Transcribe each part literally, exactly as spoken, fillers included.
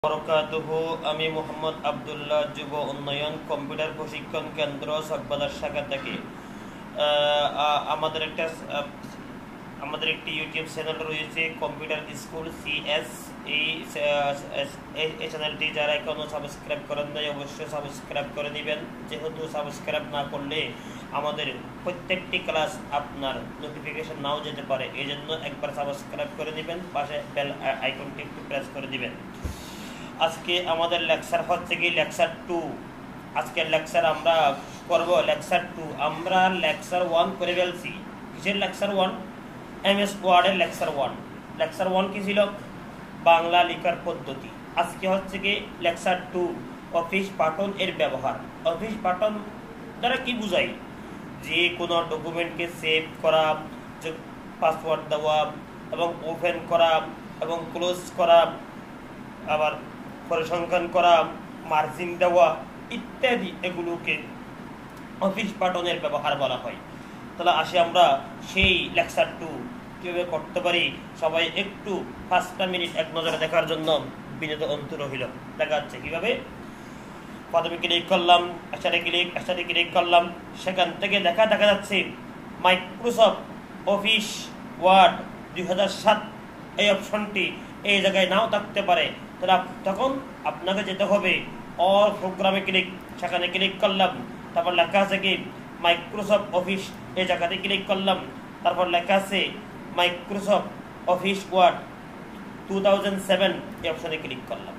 বরকাতুহু আমি মোহাম্মদ আবদুল্লাহ যুব উন্নয়ন কম্পিউটার প্রশিক্ষণ কেন্দ্র চকবাজার শাখা থেকে আমাদের একটা আমাদের একটি ইউটিউব চ্যানেল রয়েছে কম্পিউটার স্কুল সিএস। এই এই চ্যানেলটি যারা এখনো সাবস্ক্রাইব করেন নাই অবশ্যই সাবস্ক্রাইব করে নেবেন, যেহেতু সাবস্ক্রাইব না করলে আমাদের প্রত্যেকটি ক্লাস আপনার নোটিফিকেশন নাও যেতে পারে, এই জন্য একবার সাবস্ক্রাইব করে নেবেন, পাশে বেল আইকনটি একটু প্রেস করে দিবেন। আজকে আমাদের লেকচার হচ্ছে কি লেকচার টু। আজকের লেকচার আমরা করব লেকচার টু। আমরা লেকচার ওয়ান করে ফেলছি। কিসের লেকচার ওয়ান? এম এস ওয়ার্ডের লেকচার ওয়ান। লেকচার ওয়ান কি ছিল? বাংলা লেখার পদ্ধতি। আজকে হচ্ছে কি লেকচার টু, অফিস বাটন এর ব্যবহার। অফিস বাটন দ্বারা কি বুঝাই? যে কোনো ডকুমেন্টকে সেভ করা, পাসওয়ার্ড দেওয়া এবং ওপেন করা এবং ক্লোজ করা, আবার পরিসংখ্যান করা, মার্জিন দেওয়া ইত্যাদি, এগুলোকে অফিস বাটনের ব্যবহার বলা হয়। তাহলে আসি আমরা সেই লেকচার টু কীভাবে করতে পারি। সবাই একটু পাঁচটা মিনিট এক নজরে দেখার জন্য বিনীত অন্তর রহিল। দেখা যাচ্ছে কীভাবে। প্রথমে ক্লিক করলাম, একসাথে ক্লিক একসাথে ক্লিক করলাম, সেখান থেকে দেখা দেখা যাচ্ছে মাইক্রোসফট অফিস ওয়ার্ড দুই হাজার সাত এই অপশনটি এই জায়গায় নাও থাকতে পারে। তাহলে তখন আপনাকে যেতে হবে অল প্রোগ্রামে ক্লিক, সেখানে ক্লিক করলাম, তারপর লেখা আছে কি মাইক্রোসফট অফিস, এই জায়গাতে ক্লিক করলাম, তারপর লেখা আছে Microsoft Office Word two thousand seven এই অপশনে ক্লিক করলাম।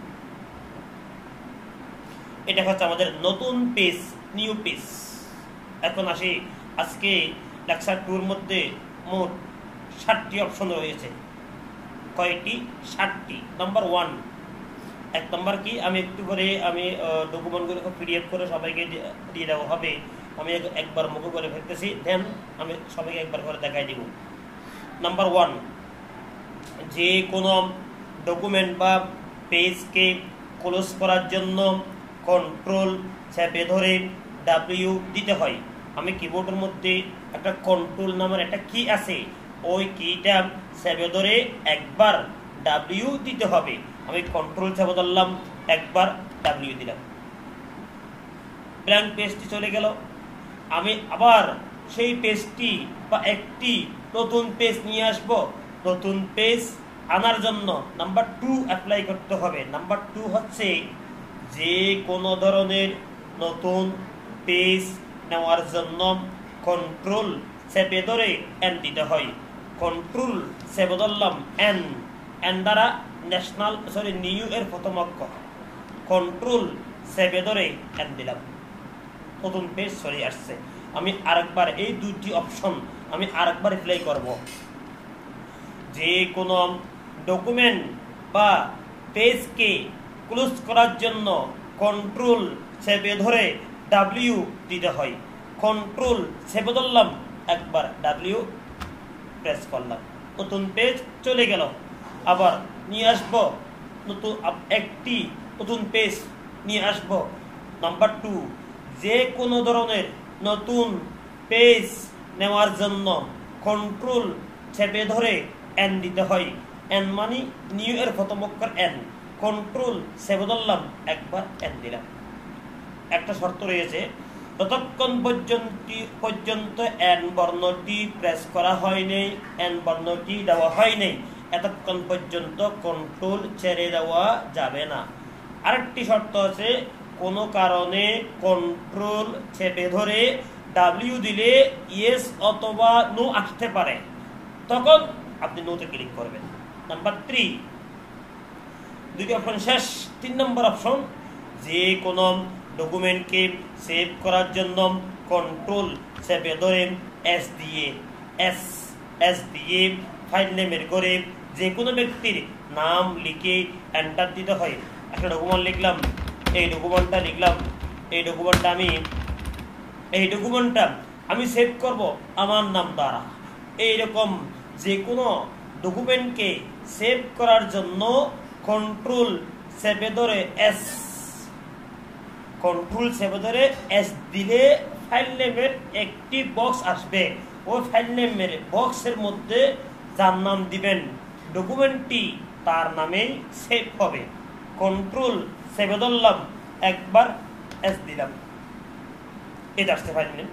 এটা হচ্ছে আমাদের নতুন পেজ, নিউ পেজ। এখন আসি, আজকে লেকচার টুর মধ্যে মোট ষাটটি অপশন রয়েছে। কয়টি? ষাটটি। নাম্বার ওয়ান, এক নম্বর কি, আমি একটু করে আমি ডকুমেন্টগুলোকে পিডিএফ করে সবাইকে দিয়ে দেওয়া হবে। আমি একবার মুখ করে ফেলতেছি, দেন আমি সবাইকে একবার করে দেখাই দিব। নাম্বার ওয়ান, যে কোনো ডকুমেন্ট বা পেজকে ক্লোজ করার জন্য কন্ট্রোল চেপে ধরে ডাব্লিউ দিতে হয়। আমি কিবোর্ডের মধ্যে একটা কন্ট্রোল নামের একটা কি আছে, ওই কিটা চেপে ধরে একবার ডাব্লিউ দিতে হবে। আমি কন্ট্রোল চেপে ধরলাম, একবার ডাব্লিউ দিলাম, ব্ল্যাঙ্ক পেজটি চলে গেল। আমি আবার সেই পেজটি বা একটি নতুন পেজ নিয়ে আসব। নতুন পেজ আনার জন্য নাম্বার টু অ্যাপ্লাই করতে হবে। নাম্বার টু হচ্ছে যে কোনো ধরনের নতুন পেজ নেওয়ার জন্য কন্ট্রোল চেপে ধরে এন দিতে হয়। কন্ট্রোল চেপে ধরলাম, এন, এন দ্বারা ন্যাশনাল সরি নিউ এর প্রথম অক্ষর, কন্ট্রোল চেপে ধরে এন দিলাম, নতুন পেজ চলে আসছে। আমি আরেকবার এই দুটি অপশন আমি আরেকবার অ্যাপ্লাই করব। যে কোনো ডকুমেন্ট বা পেজকে ক্লোজ করার জন্য কন্ট্রোল চেপে ধরে ডাব্লিউ দিতে হয়। কন্ট্রোল চেপে ধরলাম, একবার ডাব্লিউ প্রেস করলাম, নতুন পেজ চলে গেল। আবার নিয়ে আসবো নতুন একটি নতুন পেজ নিয়ে আসবো। নাম্বার টু, যে কোনো ধরনের নতুন পেজ নেওয়ার জন্য কন্ট্রোল চেপে ধরে এন দিতে হয়। এন মানে নিউ এর প্রথম অক্ষর এন, কন্ট্রোল চেপে ধরলাম, একবার এন দিলাম। একটা শর্ত রয়েছে, যতক্ষণ পর্যন্ত পর্যন্ত এন বর্ণটি প্রেস করা হয়নি, এন বর্ণটি দেওয়া হয়নি, এতক্ষণ পর্যন্ত কন্ট্রোল ছেড়ে দেওয়া যাবে না। আরেকটি শর্ত আছে, কোনো কারণে কন্ট্রোল চেপে ধরে ডাব্লিউ দিলে ইয়েস অথবা নো আসতে পারে, তখন আপনি নোতে ক্লিক করবেন। নাম্বার থ্রি, দুটি অপশন শেষ। তিন নম্বর অপশন, যে কোনো ডকুমেন্টকে সেভ করার জন্য কন্ট্রোল চেপে ধরে এস দিয়ে এস এস দিয়ে ফাইল নেমের করে যে কোনো ব্যক্তির নাম লিখে এন্টার দিতে হয়। একটা ডকুমেন্ট লিখলাম, এই ডকুমেন্টটা লিখলাম, এই ডকুমেন্টটা আমি এই ডকুমেন্টটা আমি সেভ করব আমার নাম দ্বারা। এইরকম যে কোনো ডকুমেন্টকে সেভ করার জন্য কন্ট্রোল চেপে ধরে এস কন্ট্রোল চেপে ধরে এস দিলে ফাইল নেমের একটি বক্স আসবে। ওই ফাইল নেমের বক্সের মধ্যে যার নাম দিবেন ডকুমেন্টটি তার নামেই সেভ হবে। কন্ট্রোল চেপে ধরলাম, একবার এস দিলাম, এটা আসছে ফাইল নেম।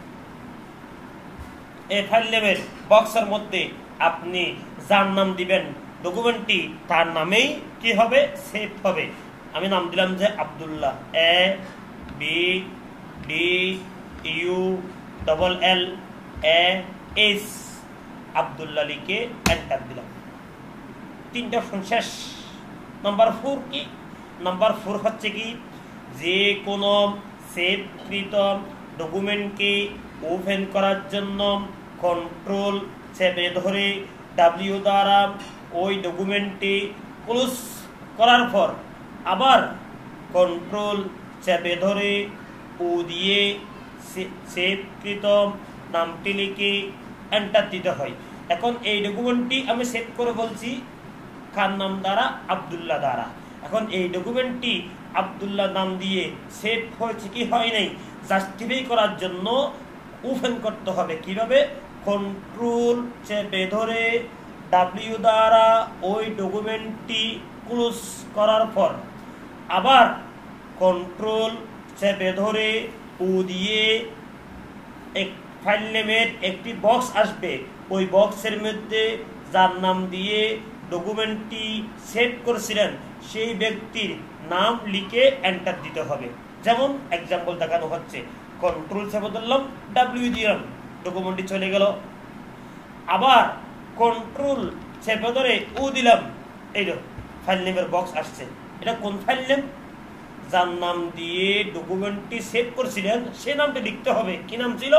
এই ফাইল নেমের বক্সের মধ্যে আপনি যার নাম দিবেন ডকুমেন্টটি তার নামেই কি হবে, সেভ হবে। আমি নাম দিলাম যে Abdullah, A B D U double L A S, Abdullah লিখে এন্টার দিলাম। তিনটা অপশন শেষ। নাম্বার ফোর কি? নাম্বার ফোর হচ্ছে কি, যে কোনো সেভকৃত ডকুমেন্টকে ওপেন করার জন্য কন্ট্রোল চেপে ধরে ডাব্লিউ দ্বারা ওই ডকুমেন্টটি ক্লোজ করার পর আবার কন্ট্রোল চেপে ধরে ও দিয়ে সেভকৃত নামটি লিখে এন্টার দিতে হয়। এখন এই ডকুমেন্টটি আমি সেভ করে বলছি কার নাম দ্বারা, আব্দুল্লাহ দ্বারা। এখন এই ডকুমেন্টটি আব্দুল্লাহ নাম দিয়ে সেভ হয়েছে কি হয় নাই জাস্টিফাই করার জন্য ওপেন করতে হবে। কিভাবে? কন্ট্রোল চেপে ধরে ডাব্লিউ দ্বারা ওই ডকুমেন্টটি ক্লোজ করার পর আবার কন্ট্রোল চেপে ধরে ও দিয়ে এক ফাইল নেমের একটি বক্স আসবে, ওই বক্সের মধ্যে যার নাম দিয়ে ডকুমেন্টটি সেভ করেছিলেন সেই ব্যক্তির নাম লিখে এন্টার দিতে হবে। যেমন এক্সাম্পল দেখানো হচ্ছে, কন্ট্রোল চেপে ধরলাম, ডাব্লিউ দিলাম, ডকুমেন্টটি চলে গেল। আবার কন্ট্রোল চেপে ধরে ও দিলাম, এই ফাইল নেমের বক্স আসছে। এটা কোন ফাইল নেম? যার নাম দিয়ে ডকুমেন্টটি সেভ করেছিলেন সে নামটি লিখতে হবে। কি নাম ছিল?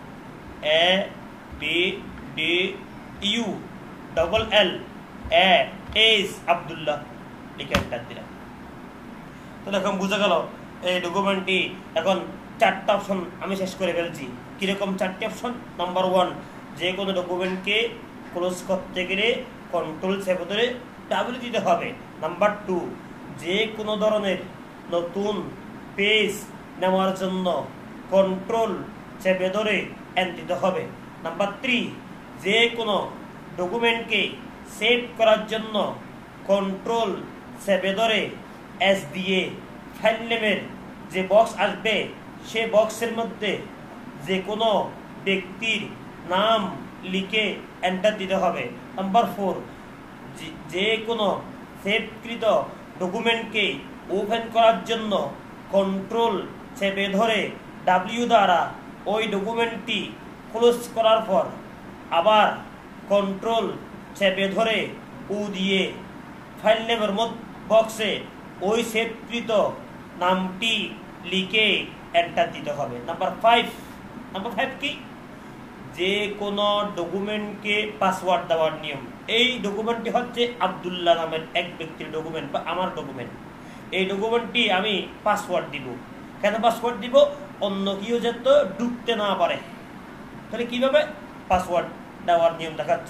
A B D U double L A S Abdullah লিখে এন্টার দিলাম। তো এখন বুঝা গেল এই ডকুমেন্টটি। এখন চারটা অপশন আমি শেষ করে ফেলছি। কিরকম চারটি অপশন? নাম্বার ওয়ান, যে কোনো ডকুমেন্টকে ক্লোজ করতে গেলে কন্ট্রোল চেপে ধরে ডাব্লিউ দিতে হবে। নাম্বার টু, যে কোনো ধরনের নতুন পেজ নেওয়ার জন্য কন্ট্রোল চেপে ধরে এন দিতে হবে। নাম্বার থ্রি, যে কোনো ডকুমেন্টকে সেভ করার জন্য কন্ট্রোল চেপে ধরে এস দিয়ে ফাইল নেমের যে বক্স আসবে সে বক্সের মধ্যে যে কোনো ব্যক্তির নাম লিখে এন্টার দিতে হবে। নাম্বার ফোর, যে কোনো সেভকৃত ডকুমেন্টকে ওপেন করার জন্য কন্ট্রোল চেপে ধরে ডাব্লিউ দ্বারা ওই ডকুমেন্টটি ক্লোজ করার পর আবার কন্ট্রোল চেপে ধরে ও দিয়ে ফাইল নেমের বক্সে ওই সেভকৃত নামটি লিখে এন্টার দিতে হবে। নাম্বার ফাইভ, নাম্বার ফাইভ কি? যে কোনো ডকুমেন্টকে পাসওয়ার্ড দেওয়ার নিয়ম। এই ডকুমেন্টটি হচ্ছে আব্দুল্লাহ নামের এক ব্যক্তির ডকুমেন্ট বা আমার ডকুমেন্ট। এই ডকুমেন্টটি আমি পাসওয়ার্ড দিব। কেন পাসওয়ার্ড দিব? অন্য কেউ যাতে ঢুকতে না পারে। তাহলে কিভাবে পাসওয়ার্ড দেওয়ার নিয়ম দেখাচ্ছি।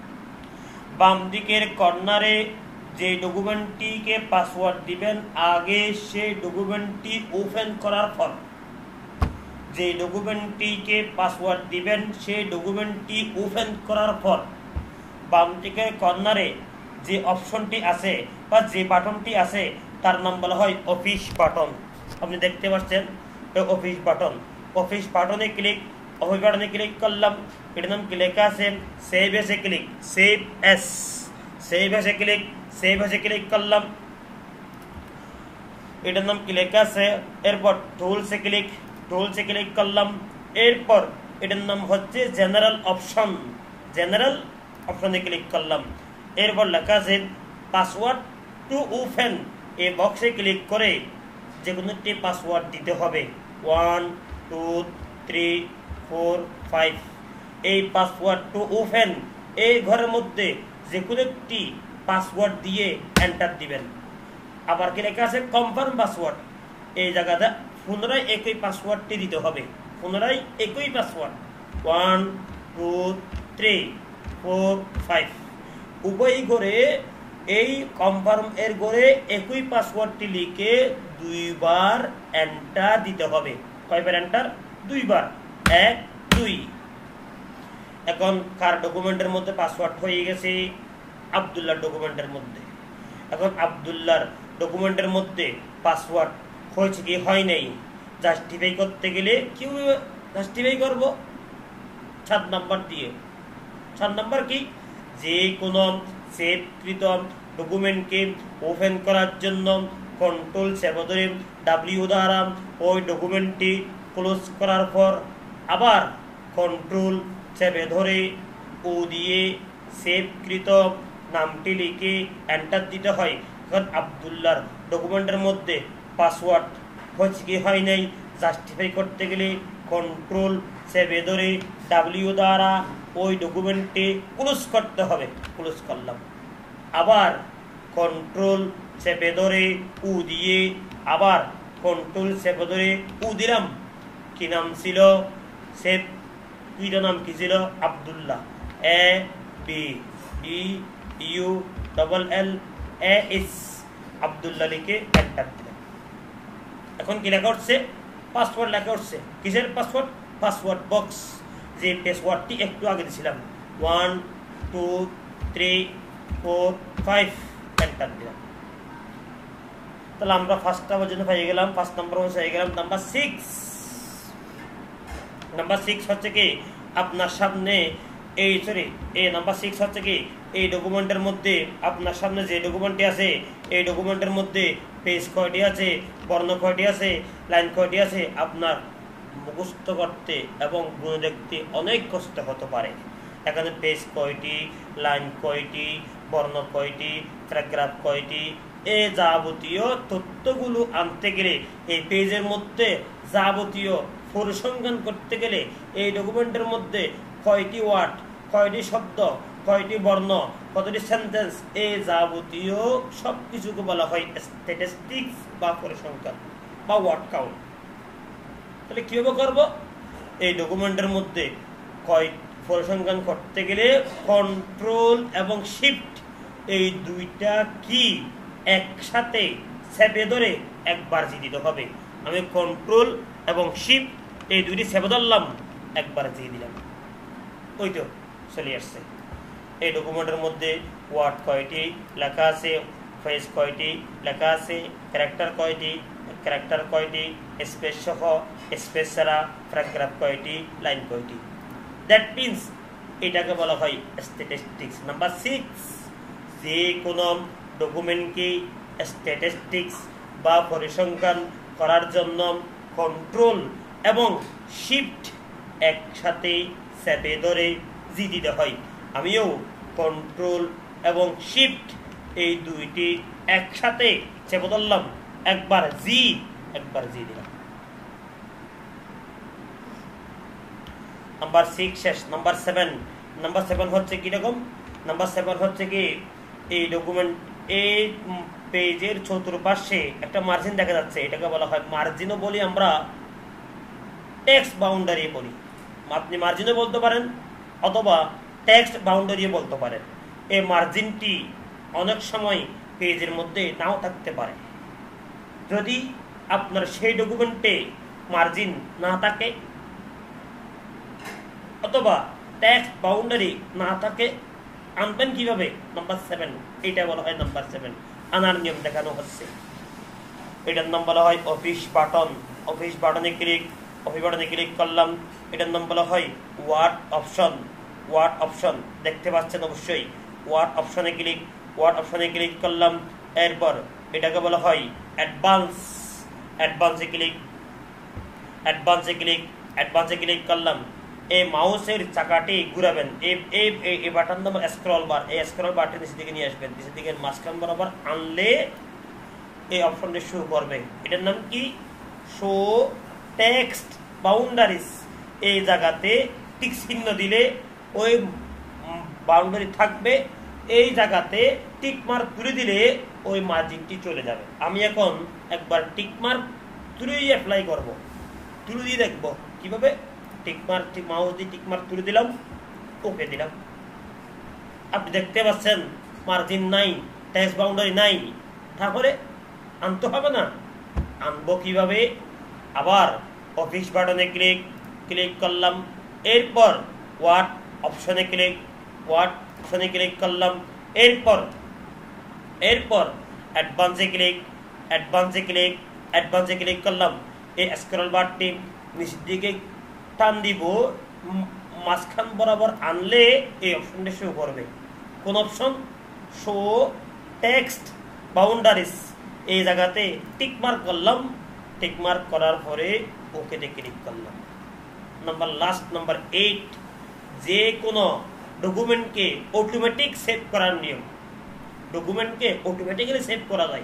বাম দিকের কর্নারে যে ডকুমেন্টটিকে পাসওয়ার্ড দিবেন, আগে সেই ডকুমেন্টটি ওপেন করার পর যে ডকুমেন্টটিকে পাসওয়ার্ড দিবেন সেই ডকুমেন্টটি ওপেন করার পর বাম দিকের কর্নারে যে অপশনটি আছে বা যে বাটনটি আছে তার নাম বলা হয় অফিস বাটন। আপনি দেখতে পাচ্ছেন অফিস বাটন। অফিস বাটনে ক্লিক অফিস বাটনে ক্লিক করলাম, এটার নাম কি লেখা আছে? সেভ এসে ক্লিক, সেভ এস, সেভ এসে ক্লিক, সেভ এসে ক্লিক করলাম, এটার নাম কি লেখা আছে? এরপর টুলসে ক্লিক, টুলসে ক্লিক করলাম। এরপর এটার নাম হচ্ছে জেনারেল অপশন, জেনারেল অপশনে ক্লিক করলাম। এরপর লেখা আছে পাসওয়ার্ড টু ওপেন। এই বক্সে ক্লিক করে যে কোনো একটি পাসওয়ার্ড দিতে হবে। One two three four five. এই পাসওয়ার্ড টু ওপেন এই ঘরের মধ্যে যে কোনো একটি পাসওয়ার্ড দিয়ে এন্টার দিবেন। আবার কি লেখা আছে? Confirm password. এই জায়গাটা পুনরায় একই পাসওয়ার্ডটি দিতে হবে, পুনরায় একই password. One two three four five উভয় ঘরে এই কনফার্ম এর ঘরে একই পাসওয়ার্ডটি লিখে দুইবার এন্টার দিতে হবে। কয়বার এন্টার? দুইবার, এক দুই। এখন কার ডকুমেন্টের মধ্যে পাসওয়ার্ড হয়ে গেছে? আব্দুল্লাহর ডকুমেন্টের মধ্যে। এখন আব্দুল্লাহর ডকুমেন্টের মধ্যে পাসওয়ার্ড হয়েছে কি হয় নাই জাস্টিফাই করতে গেলে কিভাবে জাস্টিফাই করব? সাত নাম্বার দিয়ে। সাত নাম্বার কি? যে কোনো সেভকৃত ডকুমেন্টকে ওপেন করার জন্য কন্ট্রোল চেপে ধরে ডাব্লিউ দ্বারা ওই ডকুমেন্টটি ক্লোজ করার পর আবার কন্ট্রোল চেপে ধরে ও দিয়ে সেভকৃত নামটি লিখে এন্টার দিতে হয়। কারণ আব্দুল্লাহর ডকুমেন্টের মধ্যে পাসওয়ার্ড হয়েছে কি হয় নাই জাস্টিফাই করতে গেলে কন্ট্রোল চেপে ধরে ডাব্লিউ দ্বারা ওই ডকুমেন্টটি ক্লোজ করতে হবে। ক্লোজ করলাম, আবার কন্ট্রোল চেপে ধরে উ দিয়ে আবার কন্ট্রোল চেপে ধরে উ দিলাম। কি নাম ছিল? সেভ দুইটা নাম কি ছিল? Abdullah. A B E U double L A S Abdullah লিখে এন্টার দিলাম। এখন কি লেখা উঠছে? পাসওয়ার্ড লেখা উঠছে। কিসের পাসওয়ার্ড? পাসওয়ার্ড বক্স, যে পাসওয়ার্ডটি একটু আগে দিয়েছিলাম। One two three four five enter দিলাম। তাহলে আমরা ফার্স্টটা পর্যন্ত পেয়ে গেলাম। ফার্স্ট নাম্বার হয়ে গেলাম। নাম্বার সিক্স নাম্বার সিক্স হচ্ছে কি আপনার সামনে এই সরি এই নাম্বার সিক্স হচ্ছে কি এই ডকুমেন্টের মধ্যে আপনার সামনে যে ডকুমেন্টটি আছে এই ডকুমেন্টের মধ্যে পেজ কয়টি আছে, বর্ণ কয়টি আছে, লাইন কয়টি আছে আপনার মুখস্থ করতে এবং গুনে দেখতে অনেক কষ্ট হতে পারে। এখানে পেজ কয়টি, লাইন কয়টি, বর্ণ কয়টি, প্যারাগ্রাফ কয়টি, এই যাবতীয় তথ্যগুলো আনতে গেলে এই পেজের মধ্যে যাবতীয় পরিসংখ্যান করতে গেলে এই ডকুমেন্টের মধ্যে কয়টি ওয়ার্ড, কয়টি শব্দ, কয়টি বর্ণ, কতটি সেন্টেন্স, এই যাবতীয় সব কিছুকে বলা হয় স্ট্যাটিস্টিক্স বা পরিসংখ্যান বা ওয়ার্ড কাউন্ট। তাহলে কিভাবে করব? এই ডকুমেন্টের মধ্যে কয় পরিসংখ্যান করতে গেলে কন্ট্রোল এবং শিফট এই দুইটা কি একসাথে চেপে ধরে একবার জি দিতে হবে। আমি কন্ট্রোল এবং শিফট এই দুইটি চেপে ধরলাম, একবার জি দিলাম, ওই তো চলে আসছে। এই ডকুমেন্টের মধ্যে ওয়ার্ড কয়টি লেখা আছে, ফ্রেজ কয়টি লেখা আছে, ক্যারেক্টার কয়টি, ক্যারেক্টার কয়টি, স্পেস সহ, স্পেস ছাড়া, প্যারাগ্রাফ কয়টি, লাইন কয়টি। দ্যাট মিনস এটাকে বলা হয় স্ট্যাটিস্টিক্স। নাম্বার সিক্স, যে কোনো ডকুমেন্টকে স্ট্যাটিস্টিক্স বা পরিসংখ্যান করার জন্য কন্ট্রোল এবং শিফট একসাথে চেপে ধরে জি দিতে হয়। আমিও কন্ট্রোল এবং শিফট এই দুইটি একসাথে চেপে ধরলাম, একবার জি একবার জি দিলাম। নাম্বার সিক্স শেষ। নাম্বার সেভেন নাম্বার সেভেন হচ্ছে কিরকম? নাম্বার সেভেন হচ্ছে কি এই ডকুমেন্ট এই পেজের চতুর্পাশে একটা মার্জিন দেখা যাচ্ছে, এটাকে বলা হয় মার্জিনও বলি আমরা, টেক্সট বাউন্ডারি বলি। আপনি মার্জিনও বলতে পারেন অথবা টেক্সট বাউন্ডারি বলতে পারেন। এই মার্জিনটি অনেক সময় পেজের মধ্যে নাও থাকতে পারে। যদি আপনার সেই ডকুমেন্টে মার্জিন না থাকে অথবা টেক্সট বাউন্ডারি না থাকে, আনবেন কিভাবে? নাম্বার সেভেন, এটা বলা হয় নাম্বার সেভেন, আনার নিয়ম দেখানো হচ্ছে। এটার নাম বলা হয় অফিস বাটন। অফিস বাটনে ক্লিক অফিস বাটনে ক্লিক করলাম, এটার নাম বলা হয় ওয়ার্ড অপশন। ওয়ার্ড অপশন দেখতে পাচ্ছেন অবশ্যই। ওয়ার্ড অপশনে ক্লিক ওয়ার্ড অপশনে ক্লিক করলাম, এরপর এটাকে বলা হয় অ্যাডভান্স। অ্যাডভান্সে ক্লিক অ্যাডভান্সে ক্লিক অ্যাডভান্সে ক্লিক করলাম। এই মাউসের চাকাটি ঘুরাবেন, এই বাটন নাম স্ক্রল বার, এই স্ক্রল বারটি নিচের দিকে নিয়ে আসবেন, নিচের দিকে মাঝখান বরাবর আনলে এই অপশনটি শো করবে। এটার নাম কি? Show text boundaries. এই জায়গাতে টিক চিহ্ন দিলে ওই বাউন্ডারি থাকবে, এই জায়গাতে টিক মার্ক তুলে দিলে ওই মার্জিনটি চলে যাবে। আমি এখন একবার টিক মার্ক তুলেই অ্যাপ্লাই করব, তুলে দিয়ে দেখবো কিভাবে। টিক মার্ক মাউস দিয়ে টিক মার্ক তুলে দিলাম, ওকে দিলাম। আপনি দেখতে পাচ্ছেন মার্জিন নাই, টেক্সট বাউন্ডারি নাই, তাহলে আনতে হবে না। আনবো কিভাবে? আবার অফিস বাটনে ক্লিক ক্লিক করলাম, এরপর ওয়ার্ড অপশনে ক্লিক ওয়ার্ড অপশনে ক্লিক করলাম, এরপর এরপর অ্যাডভান্সে ক্লিক অ্যাডভান্সে ক্লিক অ্যাডভান্সে ক্লিক করলাম। এই স্ক্রল বারটি নিচের দিকে টান দিব, মাঝখান বরাবর আনলে এই অপশনটা শো করবে। কোন অপশন? Show text boundaries. এই জায়গাতে টিক মার্ক করলাম, টিক মার্ক করার পরে ওকেতে ক্লিক করলাম। নাম্বার লাস্ট নাম্বার এইট, যে কোনো ডকুমেন্টকে অটোমেটিক সেভ করার নিয়ম। ডকুমেন্টকে অটোমেটিক্যালি সেভ করা যায়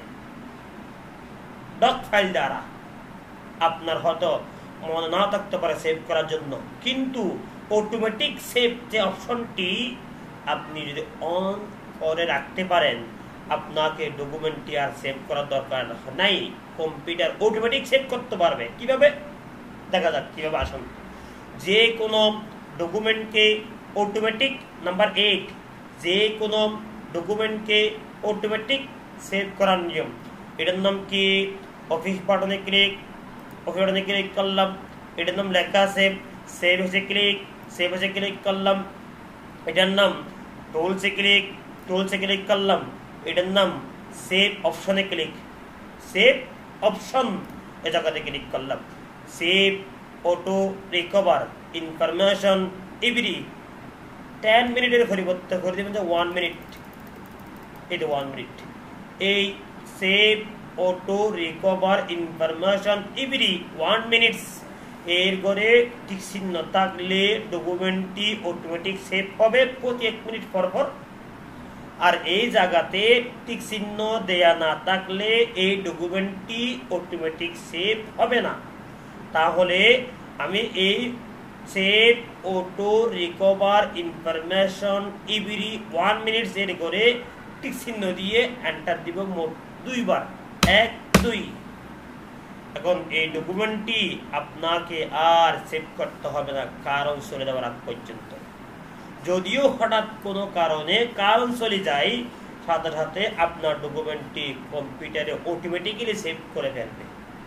ডক ফাইল দ্বারা। আপনার হয়তো মনে না থাকতে পারে সেভ করার জন্য, কিন্তু অটোমেটিক সেভ যে অপশনটি আপনি যদি অন করে রাখতে পারেন, আপনাকে ডকুমেন্টটি আর সেভ করার দরকার নাই। কম্পিউটার অটোমেটিক সেভ করতে পারবে। কিভাবে? দেখা যাক কিভাবে। আসুন, যে কোনো ডকুমেন্টকে অটোমেটিক, নাম্বার এইট, যে কোনো ডকুমেন্টকে অটোমেটিক সেভ করার নিয়ম। এটার নাম কি? অফিস বাটনে ক্লিক, অফিস বাটনে ক্লিক করলাম, এটার নাম লেখা আছে সেভ হয়েছে ক্লিক, সেভ হয়েছে ক্লিক করলাম। এটার নাম টুলসে ক্লিক, টুলসে ক্লিক করলাম। এটার নাম সেভ অপশনে ক্লিক, সেভ অপশন এ জায়গাতে ক্লিক করলাম। Save auto recover information every ten মিনিটের পরিবর্তে করে দেবেন যে ওয়ান মিনিট। এটা ওয়ান মিনিট। এই save auto recover information every one minutes এর করে টিক চিহ্ন থাকলে ডকুমেন্টটি অটোমেটিক সেভ হবে প্রতি এক মিনিট পর পর। আর এই জায়গাতে টিক চিহ্ন দেয়া না থাকলে এই ডকুমেন্টটি অটোমেটিক সেভ হবে না। তাহলে আমি এই save auto recover information every one minutes এর করে টিক চিহ্ন দিয়ে এন্টার দিব মোট দুইবার, এক দুই। এখন এই ডকুমেন্টটি আপনাকে আর সেভ করতে হবে না কারণ চলে যাওয়ার আগ পর্যন্ত। যদিও হঠাৎ কোনো কারণে কারণ চলে যায়, সাথে সাথে আপনার ডকুমেন্টটি কম্পিউটারে অটোমেটিক্যালি সেভ করে ফেলবে।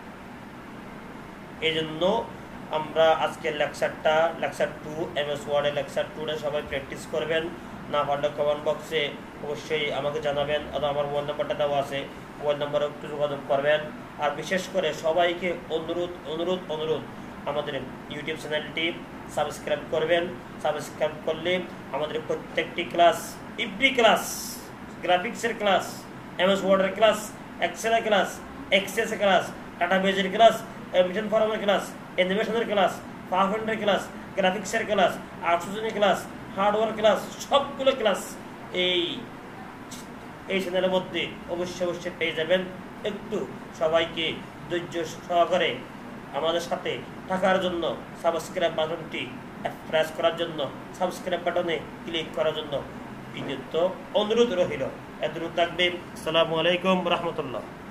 এই জন্য আমরা আজকের লেকচারটা লেকচার টু এম এস ওয়ার্ডের লেকচার টুটা সবাই প্র্যাকটিস করবেন। না পারলে কমেন্ট বক্সে অবশ্যই আমাকে জানাবেন, অথবা আমার মোবাইল নাম্বারটা দেওয়া আছে, মোবাইল নাম্বারে একটু যোগাযোগ করবেন। আর বিশেষ করে সবাইকে অনুরোধ অনুরোধ অনুরোধ আমাদের ইউটিউব চ্যানেলটি সাবস্ক্রাইব করবেন। সাবস্ক্রাইব করলে আমাদের প্রত্যেকটি ক্লাস, এভরি ক্লাস, গ্রাফিক্সের ক্লাস, এম এস ওয়ার্ডের ক্লাস, এক্সেলের ক্লাস, এক্সেসের ক্লাস, ডাটাবেজের ক্লাস, মিশন ফরমের ক্লাস, অ্যানিমেশনের ক্লাস, পাওয়ারপয়েন্টের ক্লাস, গ্রাফিক্সের ক্লাস, আউটসোর্সিংয়ের ক্লাস, হার্ডওয়্যার ক্লাস, সবগুলো ক্লাস এই এই চ্যানেলের মধ্যে অবশ্যই অবশ্যই পেয়ে যাবেন। একটু সবাইকে ধৈর্য সহকারে আমাদের সাথে থাকার জন্য, সাবস্ক্রাইব বাটনটি প্রেস করার জন্য, সাবস্ক্রাইব বাটনে ক্লিক করার জন্য বিনীত অনুরোধ রহিল। এতটুকু থাকবে। আসসালামু আলাইকুম রহমতুল্লাহ।